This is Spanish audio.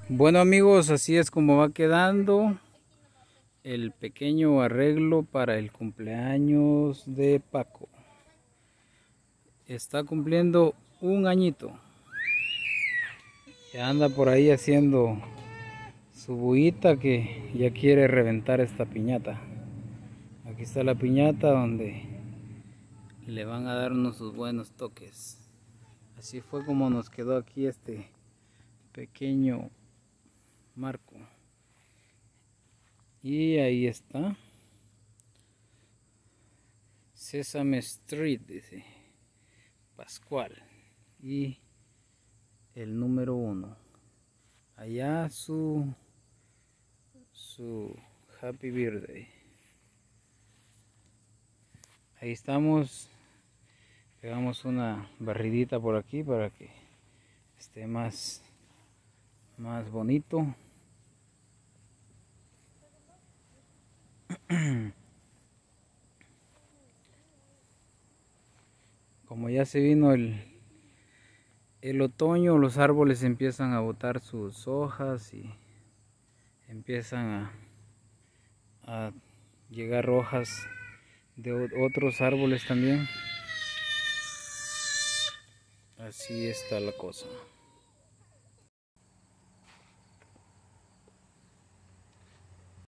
Bueno amigos, así es como va quedando el pequeño arreglo para el cumpleaños de Paco. Está cumpliendo un añito. Ya anda por ahí haciendo su bullita que ya quiere reventar esta piñata. Aquí está la piñata donde le van a dar unos sus buenos toques. Así fue como nos quedó aquí este pequeño marco. Y ahí está. Sesame Street, dice Pascual. Y el número 1. Allá su Happy Birthday. Ahí estamos. Pegamos una barridita por aquí para que esté más bonito. Como ya se vino el otoño, los árboles empiezan a botar sus hojas y empiezan a llegar hojas de otros árboles también. Así está la cosa.